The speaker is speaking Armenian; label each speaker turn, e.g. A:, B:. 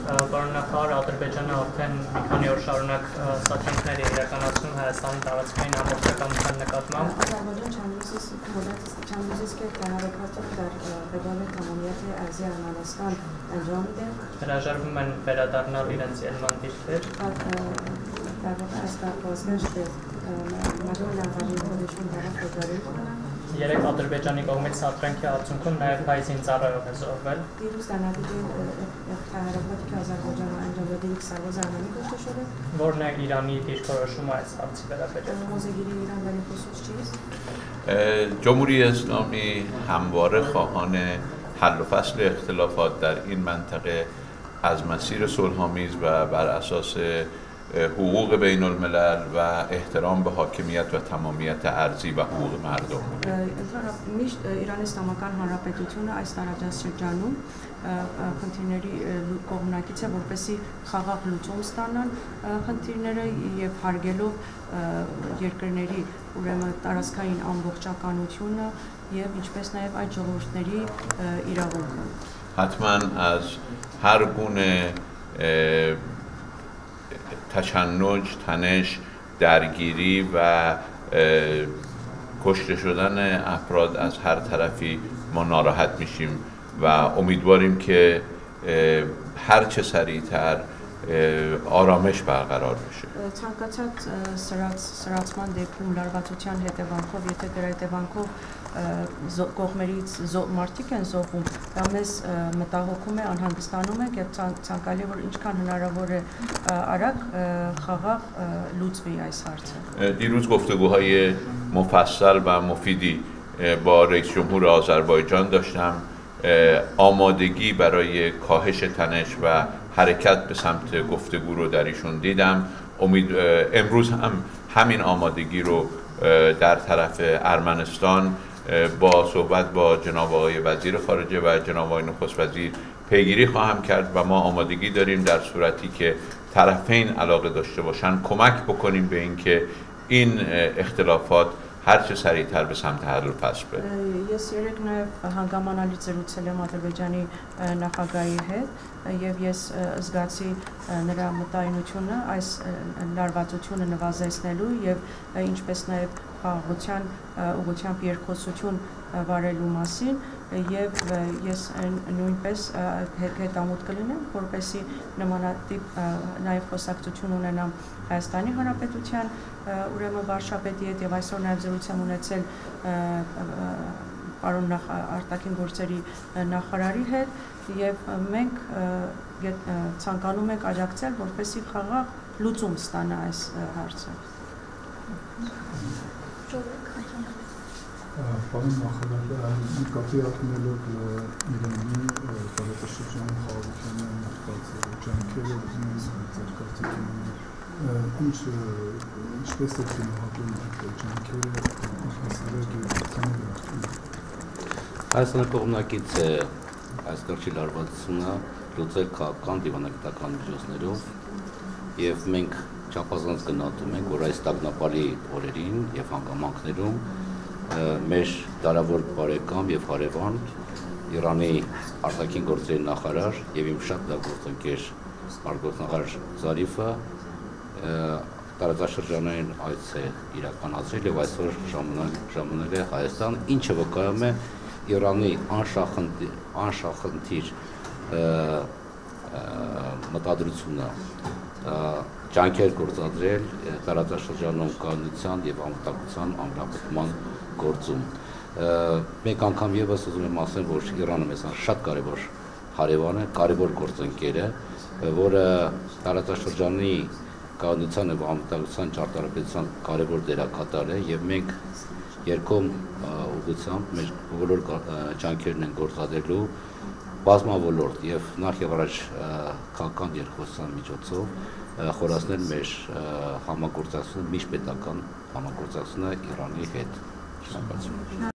A: Պարոն Ադրբեջանը արդեն մի քանի օր շարունակ սատրանքներ է իրականացնում Հայաստանի տարածքային ամբողջականության նկատմամբ։
B: Azərbaycan Çamlıziske Qəhrəbəkatın Rəqabət Əməliyyatı Ərzə Ermənistan əncam edir.
A: Հրաժարվում են վերադառնալ իրենց ելման դիրքեր։
B: در واقع از بازگشت به مدار نقلی خودشون طرف بگذارید.
A: Երեք Ադրբեջանի կողմից սատրանքի արդյունքում նաև հայ զինծառայող է զոհվել։
B: دیروز در نتیجه تحریکاتی که آذربایجان انجام داده یک سرباز ارمنی کشته شده.
A: Որն է Իրանի դիրքորոշումը այս հարցի վերաբերյալ։
B: موضع‌گیری ایران در این خصوص چیست؟
C: جمهوری اسلامی همواره خواهان حل و فصل اختلافات در این منطقه از مسیر صلح‌آمیز و بر اساس حقوق بین الملل و احترام به حاکمیت و تمامیت ارضی و حقوق مردم بود.
B: Միշտ Իրանի Իսլամական Հանրապետությունը այս տարածաշրջանում խնդիրների կողմնակից է, որպեսզի խաղաղ լուծում ստանան խնդիրները եւ հարգելով երկրների ուրեմն տարածքային ամբողջականությունը եւ ինչպես նաեւ այդ ժողովուրդների իրավունքը.
C: حتما از هر گونه تشنج، تنش، درگیری و کشته شدن افراد از هر طرفی ما ناراحت میشیم و امیدواریم که هر چه سریعتر آرامش برقرار بشه.
B: Ցանկացած սրացման դեպքում լարվածության հետևանքով, եթե դրա հետևանքով կողմերից մարդիկ են զոհվում, դա մեզ մտահոգում է, անհանգստանում է եւ ցանկալի է որ ինչքան հնարավոր է արագ խաղաղ լուծվի այս հարցը.
C: دیروز گفتگوهای مفصل و مفیدی با رئیس جمهور آذربایجان داشتم. آمادگی برای کاهش تنش و حرکت به سمت گفتگو رو در ایشون دیدم. امروز هم همین آمادگی رو در طرف ارمنستان با صحبت با جناب آقای وزیر خارجه و جناب آقای نخست وزیر پیگیری خواهم کرد و ما آمادگی داریم در صورتی که طرفین علاقه داشته باشن کمک بکنیم به اینکه این اختلافات هر چه سریعتر به سمت حل و فصل بره.
B: Ես երեք նաև հանգամանալից զրուցել եմ Ադրբեջանի նախագահի հետ եւ ես զգացի նրա մտայնությունը այս լարվածությունը նվազեցնելու եւ ինչպես նաև խաղաղության ուղղությամբ երկխոսություն վարելու մասին եւ ես նույնպես հետամուտ կլինեմ որպեսզի նմանատիպ նաև խոսակցություն ունենամ Հայաստանի Հանրապետության ուրեմն վարչապետի հետ եւ այսօր նաև զրույց եմ ունեցել պարոն արտաքին գործերի նախարարի հետ եւ մենք ցանկանում ենք աջակցել որպեսզի խաղաղ լուծում ստանա այս հարցը.
D: Պարոն նախարար, նկատի առնելով Իրանի տարածաշրջանի խաղաղության մտած ջանքերը, ուզում եմ ձեր կարծիքին ինչպես է գնահատում այդ ջանքերը հասարակ
E: Հայաստանը կողմնակից է այս կարգի լարվածությունը լուծել քաղաքական դիվանագիտական միջոցներով եւ մենք չափազանց գնահատում ենք, որ այս տագնապալի օրերին եւ հանգամանքներում մեր դարավոր բարեկամ եւ հարևան Իրանի արտաքին գործերի նախարար եւ իմ շատ լավ գործընկեր արտգործնախարար Զարիֆը տարածաշրջանային այց է իրականացրել եւ այսօր ժամանել է Հայաստան, ինչը վկայում է Իրանի անշախնդիր մտադրությունը ջանքեր գործադրել տարածաշրջանում կայունության եւ անվտանգության ամրապնդման գործում։ Մեկ անգամ եւս ուզում եմ ասել, որ Իրանը մեզ շատ կարեւոր հարևան է, կարեւոր գործընկեր է, որը տարածաշրջանի կայունության եւ անվտանգության ճարտարապետության կարեւոր դերակատար է եւ մենք երկում ուղղությամբ մեր բոլոր ջանքերն են գործադրելու բազմավոլորտ եւ նախ եւ առաջ քաղաքական երկխոսության միջոցով խորացնել մեր համագործակցությունը միջպետական համագործակցությունը Իրանի հետ։ Շնորհակալություն։